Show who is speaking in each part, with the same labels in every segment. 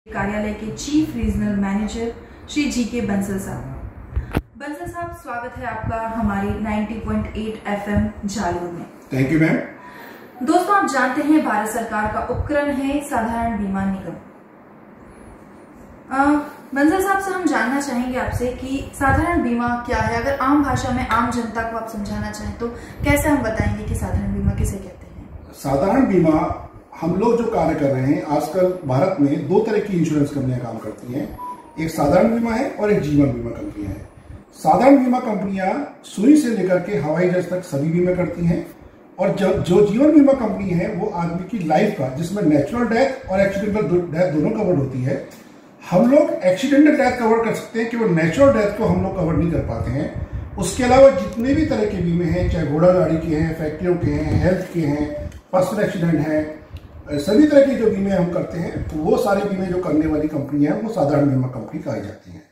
Speaker 1: कार्यालय के chief regional manager Shri G K. Bansal साहब। बंसल साहब, स्वागत है आपका हमारी 90.8 FM जालोर में।
Speaker 2: Thank you ma'am.
Speaker 1: दोस्तों, आप जानते हैं भारत सरकार का उपक्रम है साधारण बीमा निगम। बंसल साहब से हम जानना चाहेंगे आपसे कि साधारण बीमा क्या है। अगर आम भाषा में आम जनता को आप समझाना चाहें तो कैसे हम बताएंगे कि साधारण बीमा किसे कहते हैं?
Speaker 2: साधारण बीमा हम लोग जो कार्य कर रहे हैं, आजकल भारत में दो तरह की इंश्योरेंस कंपनियां काम करती हैं। एक साधारण बीमा है और एक जीवन बीमा कंपनियां है। साधारण बीमा कंपनियां सुई से लेकर के हवाई जहाज तक सभी बीमा करती हैं, और जो जीवन बीमा कंपनी है वो आदमी की लाइफ का, जिसमें नेचुरल डेथ और एक्सीडेंटल डेथ दोनों कवर होती है। हम लोग एक्सीडेंटल डेथ कवर कर सकते हैं, केवल नेचुरल डेथ को हम लोग कवर नहीं कर पाते हैं। उसके अलावा जितने भी तरह के बीमे हैं, चाहे घोड़ा गाड़ी के हैं, फैक्ट्रियों के हैं, हेल्थ के हैं, पर्सनल एक्सीडेंट है, सभी तरह के जो बीमे हम करते हैं, तो वो सारे बीमे जो करने वाली कंपनियां हैं वो साधारण बीमा कंपनी कही जाती हैं।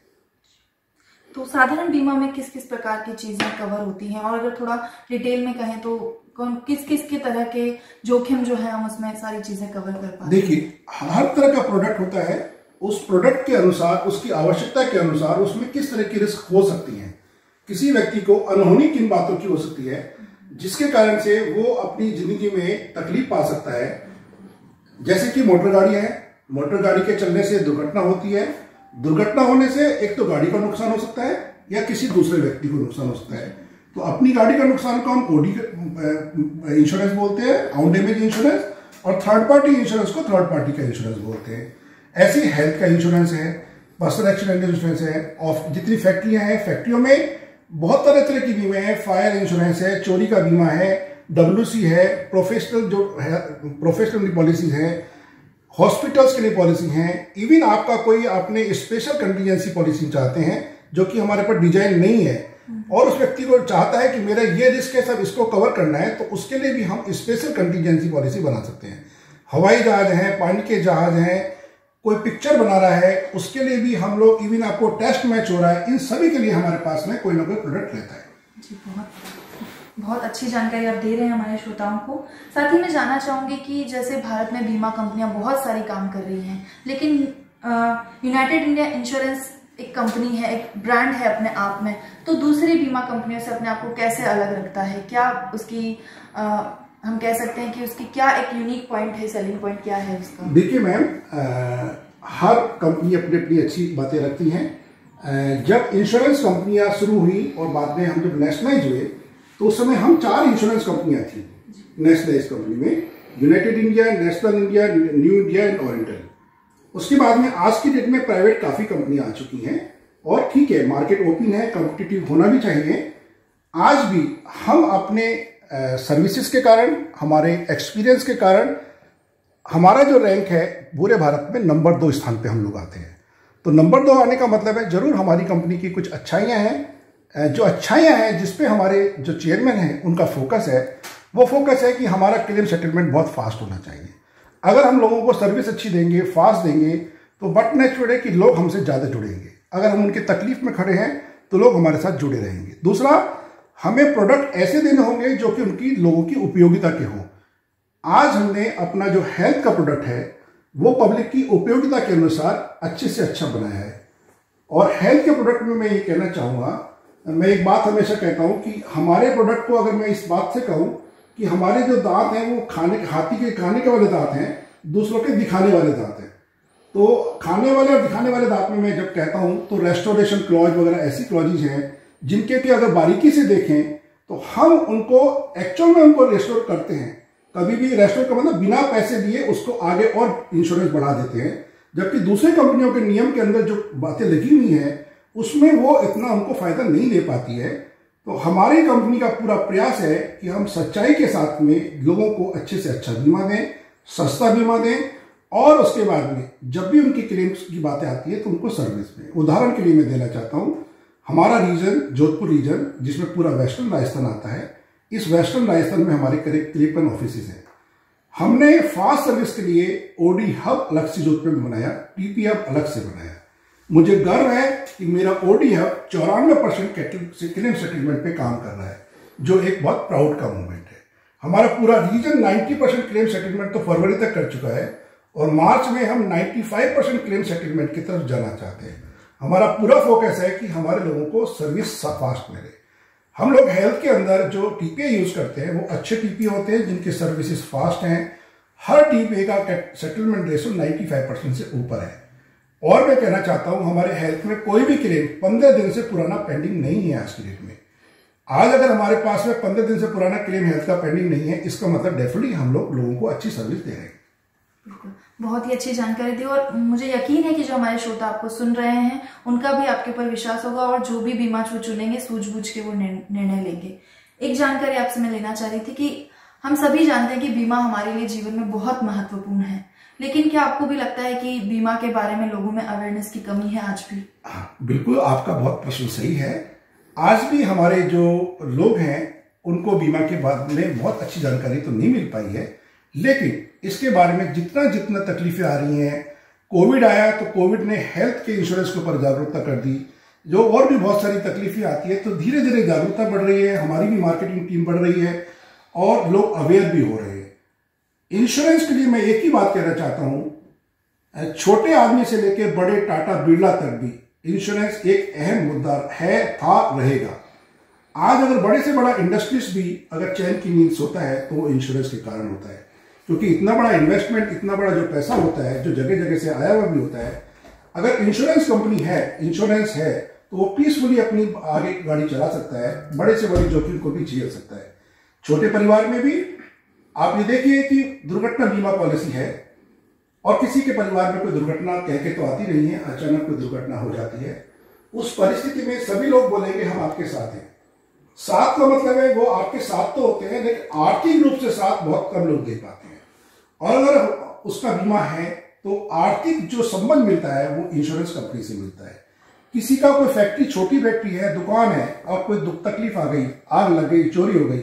Speaker 1: तो साधारण बीमा में किस किस प्रकार की चीजें कवर होती हैं, और अगर थोड़ा डिटेल में कहें तो किस किस के तरह के जोखिम जो है हम उसमें सारी चीजें कवर कर पाते हैं?
Speaker 2: देखिए, हर तरह का प्रोडक्ट होता है, उस प्रोडक्ट के अनुसार, उसकी आवश्यकता के अनुसार उसमें किस तरह की रिस्क हो सकती है। किसी व्यक्ति को अनहोनी किन बातों की हो सकती है जिसके कारण से वो अपनी जिंदगी में तकलीफ पा सकता है। जैसे कि मोटर गाड़ी है, मोटर गाड़ी के चलने से दुर्घटना होती है। दुर्घटना होने से एक तो गाड़ी का नुकसान हो सकता है या किसी दूसरे व्यक्ति को नुकसान हो सकता है। तो अपनी गाड़ी का नुकसान को हम ओडी इंश्योरेंस बोलते हैं, ऑन डैमेज इंश्योरेंस, और थर्ड पार्टी इंश्योरेंस को थर्ड पार्टी का इंश्योरेंस बोलते हैं। ऐसे ही हेल्थ का इंश्योरेंस है, पर्सनल एक्सीडेंट इंश्योरेंस है, और जितनी फैक्ट्रियां हैं, फैक्ट्रियों में बहुत तरह की बीमे हैं। फायर इंश्योरेंस है, चोरी का बीमा है, WC है, प्रोफेशनल जो है प्रोफेशनल पॉलिसीज हैं, हॉस्पिटल्स के लिए पॉलिसी हैं। इवन आपका कोई आपने स्पेशल कंटीजेंसी पॉलिसी चाहते हैं जो कि हमारे पर डिजाइन नहीं है, और उस व्यक्ति को चाहता है कि मेरा ये रिस्क है, सब इसको कवर करना है, तो उसके लिए भी हम स्पेशल कंटीजेंसी पॉलिसी बना सकते हैं। हवाई जहाज हैं, पानी के जहाज हैं, कोई पिक्चर बना रहा है, उसके लिए भी हम लोग, इवन आपको टेस्ट मैच हो रहा है, इन सभी के लिए हमारे पास में कोई ना कोई प्रोडक्ट रहता है।
Speaker 1: जी, बहुत अच्छी जानकारी आप दे रहे हैं हमारे श्रोताओं को। साथ ही मैं जानना चाहूंगी कि जैसे भारत में बीमा कंपनियां बहुत सारी काम कर रही हैं, लेकिन यूनाइटेड इंडिया इंश्योरेंस एक कंपनी है, एक ब्रांड है अपने आप में, तो दूसरी बीमा कंपनियों से अपने आप को कैसे अलग रखता है? क्या उसकी हम कह सकते हैं कि उसकी क्या एक यूनिक पॉइंट है, सेलिंग पॉइंट क्या है उसका?
Speaker 2: देखिए मैम, हर कंपनी अपनी अपनी अच्छी बातें रखती हैं। जब इंश्योरेंस कंपनियां शुरू हुई और बाद में हम जब नेशनलाइज हुए, तो उस समय हम 4 इंश्योरेंस कंपनियां थी नेशनलाइज कंपनी में, United India, national India, new India and oriental. उसके बाद में आज की डेट में प्राइवेट काफी कंपनियां आ चुकी हैं, और ठीक है, मार्केट ओपन है, कॉम्पिटिटिव होना भी चाहिए। आज भी हम अपने सर्विसेज के कारण, हमारे एक्सपीरियंस के कारण, हमारा जो रैंक है पूरे भारत में नंबर 2 स्थान पे हम लोग आते हैं। तो नंबर 2 आने का मतलब है जरूर हमारी कंपनी की कुछ अच्छाइयां हैं। जो अच्छाइयां हैं जिसपे हमारे जो चेयरमैन हैं उनका फोकस है, वो फोकस है कि हमारा क्लेम सेटलमेंट बहुत फास्ट होना चाहिए। अगर हम लोगों को सर्विस अच्छी देंगे, फास्ट देंगे, तो बट नेचुरल है कि लोग हमसे ज़्यादा जुड़ेंगे। अगर हम उनकी तकलीफ में खड़े हैं तो लोग हमारे साथ जुड़े रहेंगे। दूसरा, हमें प्रोडक्ट ऐसे देने होंगे जो कि उनकी लोगों की उपयोगिता के हों। आज हमने अपना जो हेल्थ का प्रोडक्ट है वो पब्लिक की उपयोगिता के अनुसार अच्छे से अच्छा बनाया है। और हेल्थ के प्रोडक्ट में मैं ये कहना चाहूँगा, मैं एक बात हमेशा कहता हूँ कि हमारे प्रोडक्ट को अगर मैं इस बात से कहूँ कि हमारे जो दांत हैं वो हाथी के खाने के वाले दांत हैं, दूसरों के दिखाने वाले दांत हैं। तो खाने वाले और दिखाने वाले दांत में मैं जब कहता हूँ तो रेस्टोरेशन क्लॉज वगैरह ऐसी क्लॉजेज हैं जिनके कि अगर बारीकी से देखें तो हम उनको एक्चुअल में उनको रेस्टोर करते हैं। कभी भी रेस्टोर का मतलब बिना पैसे दिए उसको आगे और इंश्योरेंस बढ़ा देते हैं, जबकि दूसरे कंपनियों के नियम के अंदर जो बातें लगी हुई हैं उसमें वो इतना हमको फायदा नहीं ले पाती है। तो हमारी कंपनी का पूरा प्रयास है कि हम सच्चाई के साथ में लोगों को अच्छे से अच्छा बीमा दें, सस्ता बीमा दें, और उसके बाद में जब भी उनकी क्लेम्स की बातें आती है तो उनको सर्विस दें। उदाहरण के लिए मैं देना चाहता हूँ, हमारा रीजन जोधपुर रीजन, जिसमें पूरा वेस्टर्न राजस्थान आता है, इस वेस्टर्न राजस्थान में हमारे करीब 53 ऑफिसेज हैं। हमने फास्ट सर्विस के लिए ओडी हब अलग से जोधपुर में बनाया, TP हब अलग से बनाया। मुझे गर्व है कि मेरा ओडी हब 94% क्लेम सेटलमेंट पे काम कर रहा है, जो एक बहुत प्राउड का मूवमेंट है। हमारा पूरा रीजन 90% क्लेम सेटलमेंट तो फरवरी तक कर चुका है, और मार्च में हम 95% क्लेम सेटलमेंट की तरफ जाना चाहते हैं। हमारा पूरा फोकस है कि हमारे लोगों को सर्विस फास्ट मिले। हम लोग हेल्थ के अंदर जो टीपीए यूज करते हैं वो अच्छे टीपीए होते हैं जिनकी सर्विसेज फास्ट हैं। हर टीपीए का सेटलमेंट रेशो 95% से ऊपर है। और मैं कहना चाहता हूं हमारे हेल्थ में कोई भी क्लेम 15 दिन से पुराना पेंडिंग नहीं है आज की डेट में। आज अगर हमारे पास में 15 दिन से पुराना क्लेम हेल्थ का पेंडिंग नहीं है, इसका मतलब डेफिनेटली हम लोगों को अच्छी सर्विस दे रहे हैं।
Speaker 1: बिल्कुल, बहुत ही अच्छी जानकारी दी और मुझे यकीन है कि जो हमारे श्रोता आपको सुन रहे हैं उनका भी आपके ऊपर विश्वास होगा और जो भी बीमा चुनेंगे सूझबूझ के वो निर्णय लेंगे। एक जानकारी आपसे मैं लेना चाह रही थी कि हम सभी जानते हैं कि बीमा हमारे लिए जीवन में बहुत महत्वपूर्ण है, लेकिन क्या आपको भी लगता है कि बीमा के बारे में लोगों में अवेयरनेस की कमी है आज भी?
Speaker 2: हाँ, बिल्कुल, आपका बहुत प्रश्न सही है। आज भी हमारे जो लोग हैं उनको बीमा के बारे में बहुत अच्छी जानकारी तो नहीं मिल पाई है, लेकिन इसके बारे में जितना जितना तकलीफें आ रही हैं, कोविड आया तो कोविड ने हेल्थ के इंश्योरेंस के ऊपर जागरूकता कर दी, जो और भी बहुत सारी तकलीफें आती है, तो धीरे धीरे जागरूकता बढ़ रही है, हमारी भी मार्केटिंग टीम बढ़ रही है और लोग अवेयर भी हो रहे हैं। इंश्योरेंस के लिए मैं एक ही बात कहना चाहता हूं, छोटे आदमी से लेकर बड़े टाटा बिरला तक भी इंश्योरेंस एक अहम मुद्दा है, था, रहेगा। आज अगर बड़े से बड़ा इंडस्ट्रीज भी अगर चैन की नींद सोता है तो वो इंश्योरेंस के कारण होता है, क्योंकि इतना बड़ा इन्वेस्टमेंट, इतना बड़ा जो पैसा होता है जो जगह जगह से आया हुआ भी होता है, अगर इंश्योरेंस कंपनी है, इंश्योरेंस है, तो वो पीसफुली अपनी आगे गाड़ी चला सकता है, बड़े से बड़ी जोखिम को भी झेल सकता है। छोटे परिवार में भी आप ये देखिए कि दुर्घटना बीमा पॉलिसी है और किसी के परिवार में कोई दुर्घटना कह के तो आती नहीं है, अचानक कोई दुर्घटना हो जाती है। उस परिस्थिति में सभी लोग बोलेंगे हम आपके साथ हैं। साथ का मतलब है वो आपके साथ तो होते हैं, लेकिन आर्थिक रूप से साथ बहुत कम लोग दे पाते हैं। और अगर उसका बीमा है तो आर्थिक जो संबंध मिलता है वो इंश्योरेंस कंपनी से मिलता है। किसी का कोई फैक्ट्री, छोटी फैक्ट्री है, दुकान है और कोई दुख तकलीफ आ गई, आग लग गई, चोरी हो गई,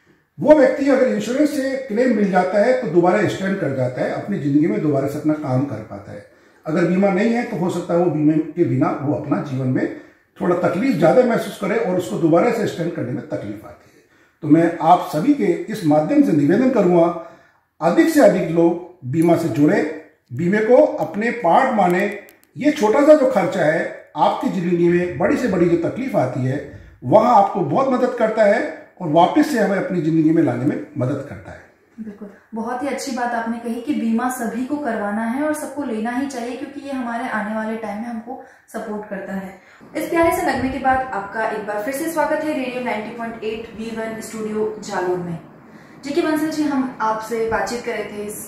Speaker 2: वो व्यक्ति अगर इंश्योरेंस से क्लेम मिल जाता है तो दोबारा स्टैंड कर जाता है, अपनी जिंदगी में दोबारा से अपना काम कर पाता है। अगर बीमा नहीं है तो हो सकता है वो बीमे के बिना वो अपना जीवन में थोड़ा तकलीफ ज्यादा महसूस करे और उसको दोबारा से स्टैंड करने में तकलीफ आती है। तो मैं आप सभी के इस माध्यम से निवेदन करूंगा, अधिक से अधिक लोग बीमा से जुड़े, बीमे को अपने पार्ट माने। ये छोटा सा जो खर्चा है आपकी जिंदगी में बड़ी से बड़ी जो तकलीफ आती है वहां आपको बहुत मदद करता है और वापस से हमें अपनी जिंदगी में लाने में मदद करता है।
Speaker 1: बिल्कुल, बहुत ही अच्छी बात आपने कही कि बीमा सभी को करवाना है और सबको लेना ही चाहिए, क्योंकि ये हमारे आने वाले टाइम में हमको सपोर्ट करता है। इस प्यारे से नगमे के बाद आपका एक बार फिर से स्वागत है रेडियो 90.8 V1 स्टूडियो जालोर में। जी बंसल जी, हम आपसे बातचीत कर रहे थे इस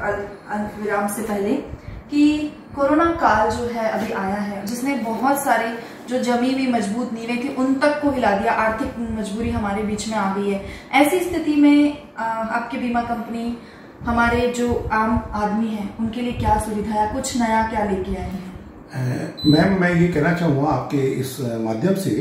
Speaker 1: अल्प विराम से पहले कि कोरोना काल जो है अभी आया है, जिसने बहुत सारी जो जमी हुई मजबूत नींवें थी उन तक को हिला दिया। आर्थिक मजबूरी हमारे बीच में आ गई है। ऐसी स्थिति में आपकी बीमा कंपनी हमारे जो आम आदमी हैं उनके लिए क्या सुविधा है, कुछ नया क्या लेके आए हैं?
Speaker 2: मैम, मैं ये कहना चाहूँगा आपके इस माध्यम से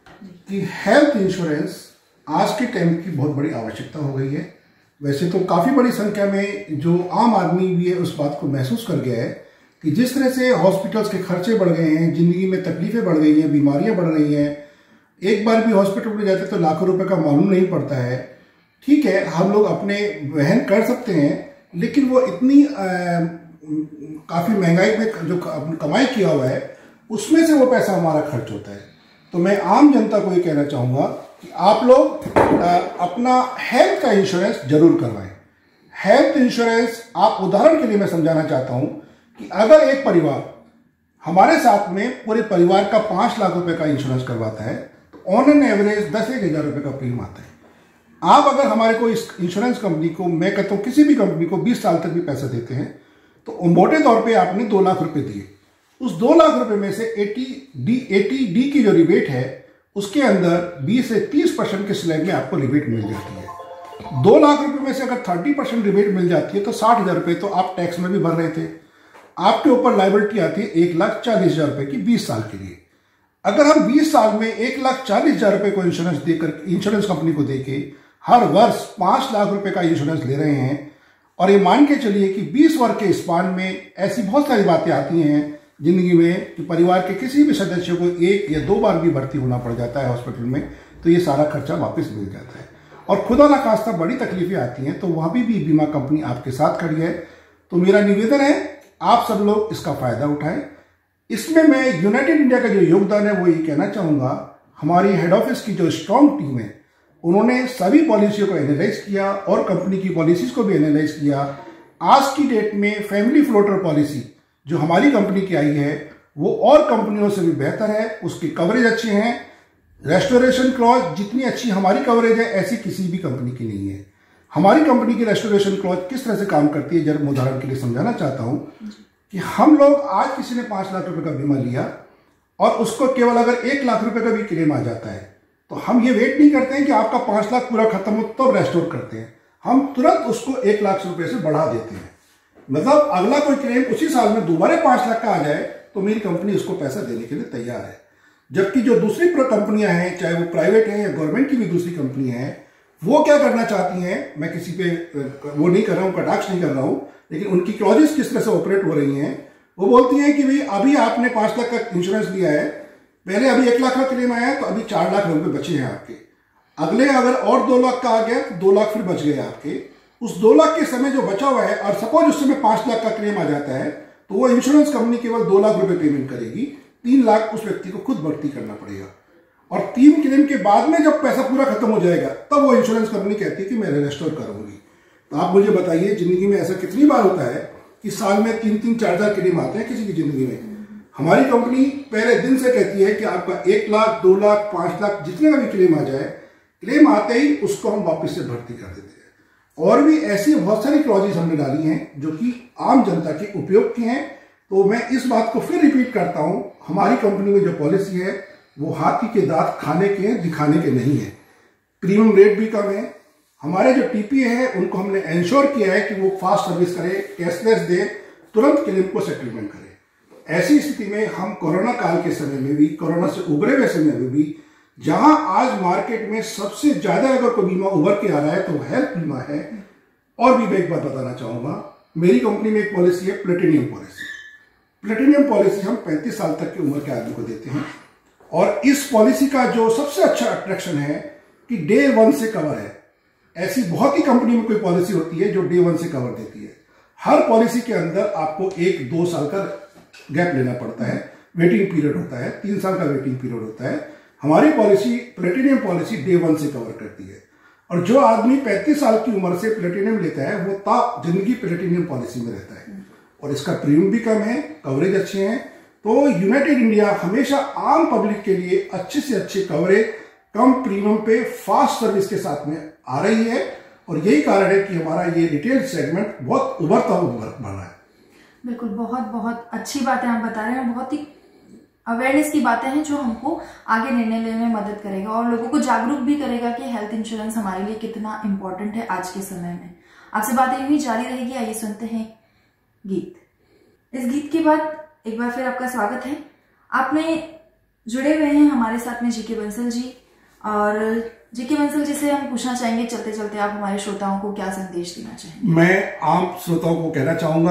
Speaker 2: कि हेल्थ इंश्योरेंस आज के टाइम की बहुत बड़ी आवश्यकता हो गई है। वैसे तो काफ़ी बड़ी संख्या में जो आम आदमी भी है उस बात को महसूस कर गया है कि जिस तरह से हॉस्पिटल्स के खर्चे बढ़ गए हैं, जिंदगी में तकलीफें बढ़ गई हैं, बीमारियां बढ़ रही हैं, एक बार भी हॉस्पिटल में जाते तो लाखों रुपए का मालूम नहीं पड़ता है। ठीक है, हम लोग अपने वहन कर सकते हैं, लेकिन वो इतनी काफ़ी महंगाई में जो कमाई किया हुआ है उसमें से वो पैसा हमारा खर्च होता है। तो मैं आम जनता को ये कहना चाहूँगा कि आप लोग अपना हेल्थ का इंश्योरेंस जरूर करवाएं। हेल्थ इंश्योरेंस, आप उदाहरण के लिए मैं समझाना चाहता हूं कि अगर एक परिवार हमारे साथ में पूरे परिवार का 5 लाख रुपए का इंश्योरेंस करवाता है तो ऑन एन एवरेज 10-11 रुपए का प्रीमियम आता है। आप अगर हमारे को इस इंश्योरेंस कंपनी को, मैं कहता हूं किसी भी कंपनी को 20 साल तक भी पैसा देते हैं तो मोटे तौर पे आपने 2 लाख रुपए दिए। उस 2 लाख रुपए में से 80D की जो रिबेट है उसके अंदर 20 से 30% के स्लैब में आपको रिबेट मिल जाती है। 2 लाख रुपए में से अगर 30% रिबेट मिल जाती है तो 60,000 रुपए तो आप टैक्स में भी भर रहे थे। आपके ऊपर लाइबिलिटी आती है 1,40,000 रुपए की 20 साल के लिए। अगर हम 20 साल में 1,40,000 रुपए को इंश्योरेंस देकर, इंश्योरेंस कंपनी को देके हर वर्ष 5 लाख रुपए का इंश्योरेंस ले रहे हैं, और ये मान के चलिए कि 20 वर्ष के स्पान में ऐसी बहुत सारी बातें आती हैं जिंदगी में कि परिवार के किसी भी सदस्य को 1 या 2 बार भी भर्ती होना पड़ जाता है हॉस्पिटल में, तो ये सारा खर्चा वापस मिल जाता है। और खुदा ना खास्ता बड़ी तकलीफें आती हैं तो वहां भी बीमा कंपनी आपके साथ खड़ी है। तो मेरा निवेदन है आप सब लोग इसका फायदा उठाएं। इसमें मैं यूनाइटेड इंडिया का जो योगदान है वो ये कहना चाहूँगा, हमारी हेड ऑफिस की जो स्ट्रॉन्ग टीम है उन्होंने सभी पॉलिसियों को एनालाइज किया और कंपनी की पॉलिसीज को भी एनालाइज किया। आज की डेट में फैमिली फ्लोटर पॉलिसी जो हमारी कंपनी की आई है वो और कंपनियों से भी बेहतर है, उसकी कवरेज अच्छी है। रेस्टोरेशन क्लॉज जितनी अच्छी हमारी कवरेज है ऐसी किसी भी कंपनी की नहीं है। हमारी कंपनी की रेस्टोरेशन क्लॉज किस तरह से काम करती है जरा मैं उदाहरण के लिए समझाना चाहता हूं कि हम लोग आज किसी ने 5 लाख रुपए का बीमा लिया और उसको केवल अगर 1 लाख रुपए का भी क्लेम आ जाता है तो हम ये वेट नहीं करते हैं कि आपका 5 लाख पूरा खत्म हो तब रेस्टोर करते हैं, हम तुरंत उसको 1 लाख रुपए से बढ़ा देते हैं। मतलब अगला कोई क्लेम उसी साल में दोबारा 5 लाख का आ जाए तो मेरी कंपनी उसको पैसा देने के लिए तैयार है। जबकि जो दूसरी कंपनियां हैं, चाहे वो प्राइवेट हैं या गवर्नमेंट की भी दूसरी कंपनियां हैं, वो क्या करना चाहती हैं, मैं किसी पे वो नहीं कर रहा हूं, कटाक्ष नहीं कर रहा हूं, लेकिन उनकी क्लॉजेस किस तरह से ऑपरेट हो रही हैं, वो बोलती हैं कि भाई अभी आपने 5 लाख का इंश्योरेंस लिया है, पहले अभी 1 लाख का क्लेम आया है तो अभी 4 लाख रुपए बचे हैं आपके, अगले अगर और 2 लाख का आ गया तो 2 लाख फिर बच गए आपके। उस 2 लाख के समय जो बचा हुआ है और सपोज उस समय 5 लाख का क्लेम आ जाता है तो वो इंश्योरेंस कंपनी केवल 2 लाख रुपए पेमेंट करेगी, 3 लाख उस व्यक्ति को खुद भर्ती करना पड़ेगा। और 3 क्लेम के बाद में जब पैसा पूरा खत्म हो जाएगा तब वो इंश्योरेंस कंपनी कहती है कि मैं रेस्टोर करूंगी। तो आप मुझे बताइए जिंदगी में ऐसा कितनी बार होता है कि साल में 3-3, 4-4 क्लेम आते हैं किसी की जिंदगी में। हमारी कंपनी पहले दिन से कहती है कि आपका 1 लाख, 2 लाख, 5 लाख जितने का भी क्लेम आ जाए, क्लेम आते ही उसको हम वापस से भर्ती कर देते हैं। और भी ऐसी बहुत सारी क्लॉजेस हमने डाली हैं जो कि आम जनता के उपयोग की हैं। तो मैं इस बात को फिर रिपीट करता हूं, हमारी कंपनी में जो पॉलिसी है वो हाथी के दांत खाने के हैं, दिखाने के नहीं है। प्रीमियम रेट भी कम है। हमारे जो टीपीए है उनको हमने इंश्योर किया है कि वो फास्ट सर्विस करे, कैशलेस दे, तुरंत क्लेम को सेटलमेंट करे। ऐसी स्थिति में हम कोरोना काल के समय में भी, कोरोना से उभरे हुए समय में भी, जहां आज मार्केट में सबसे ज्यादा अगर कोई बीमा उभर के आ रहा है तो वो हेल्थ बीमा है। और भी मैं एक बात बताना चाहूंगा, मेरी कंपनी में एक पॉलिसी है प्लेटिनियम पॉलिसी। प्लेटिनियम पॉलिसी हम 35 साल तक की उम्र के आदमी को देते हैं और इस पॉलिसी का जो सबसे अच्छा अट्रैक्शन है कि डे 1 से कवर है। ऐसी बहुत ही कंपनी में कोई पॉलिसी होती है जो डे 1 से कवर देती है। हर पॉलिसी के अंदर आपको 1-2 साल का गैप लेना पड़ता है, वेटिंग पीरियड होता है, 3 साल का वेटिंग पीरियड होता है। हमारी पॉलिसी प्लेटिनियम पॉलिसी डे 1 से कवर करती है और जो आदमी 35 साल की उम्र से प्लेटिनियम लेता है वो ता जिंदगी प्लेटिनियम पॉलिसी में रहता है और इसका प्रीमियम भी कम है, कवरेज अच्छे हैं। तो यूनाइटेड इंडिया हमेशा आम पब्लिक के लिए अच्छे से अच्छे कवरेज, कम प्रीमियम पे फास्ट सर्विस के साथ में आ रही है और यही कारण है कि हमारा ये रिटेल सेगमेंट बहुत उभरता हुआ बढ़ रहा है।
Speaker 1: बिल्कुल, बहुत बहुत अच्छी बातें आप बता रहे हैं, बहुत ही अवेयरनेस की बातें हैं जो हमको आगे निर्णय लेने में मदद करेगा और लोगों को जागरूक भी करेगा कि हेल्थ इंश्योरेंस हमारे लिए कितना इंपॉर्टेंट है आज के समय में। आपसे बातें यूं ही जारी रहेगी। आइए सुनते हैं गीत। इस गीत के बाद एक बार फिर आपका स्वागत है। आपने जुड़े हुए हैं हमारे साथ में जीके बंसल जी, और जीके बंसल जी से हम पूछना चाहेंगे चलते चलते आप हमारे श्रोताओं को क्या संदेश देना चाहेंगे?
Speaker 2: मैं आम श्रोताओं को कहना चाहूंगा,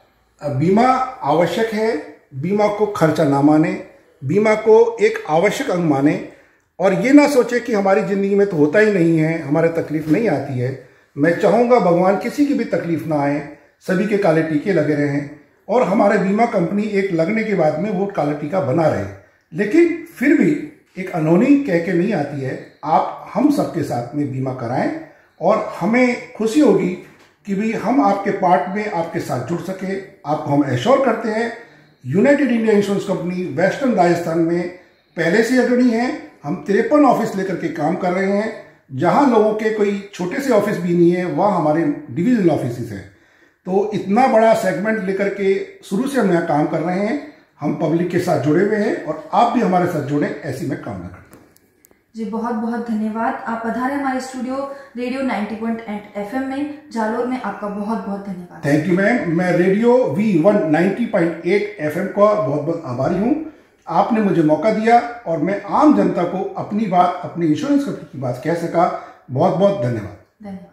Speaker 2: बीमा आवश्यक है, बीमा को खर्चा ना माने, बीमा को एक आवश्यक अंग माने और ये ना सोचे कि हमारी जिंदगी में तो होता ही नहीं है, हमारे तकलीफ नहीं आती है। मैं चाहूंगा भगवान किसी की भी तकलीफ ना आए, सभी के काले टीके लगे रहें और हमारे बीमा कंपनी एक लगने के बाद में वो काला टीका बना रहे। लेकिन फिर भी एक अनहोनी कह के नहीं आती है। आप हम सबके साथ में बीमा कराएं और हमें खुशी होगी कि भी हम आपके पार्ट में आपके साथ जुड़ सके। आपको हम एश्योर करते हैं United India insurance company western Rajasthan में पहले से अग्रणी है। हम 53 ऑफिस लेकर के काम कर रहे हैं। जहां लोगों के कोई छोटे से ऑफिस भी नहीं है वहां हमारे डिविजनल ऑफिस हैं। तो इतना बड़ा सेगमेंट लेकर के शुरू से हम यहाँ काम कर रहे हैं। हम पब्लिक के साथ जुड़े हुए हैं और आप भी हमारे साथ जुड़े, ऐसी मैं कामना करता हूँ।
Speaker 1: जी बहुत बहुत धन्यवाद। आप पधारे हमारे स्टूडियो रेडियो 90.8 FM में जालोर में। आपका बहुत बहुत धन्यवाद।
Speaker 2: Thank you ma'am. मैं रेडियो V1 90.8 FM का बहुत बहुत आभारी हूँ। आपने मुझे मौका दिया और मैं आम जनता को अपनी बात, अपनी इंश्योरेंस कंपनी की बात कह सका। बहुत बहुत धन्यवाद।